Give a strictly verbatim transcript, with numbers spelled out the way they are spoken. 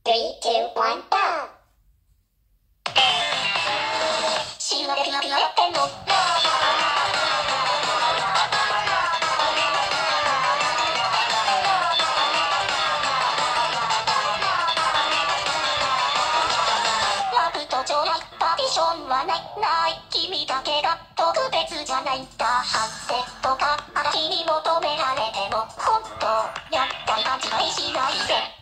Three, two, one, go! 死ぬまでピヨピヨやってんのラブと将来パーティションはないない君だけが特別じゃないんだハッセとか嵐に求められても本当やったり勘違いしないで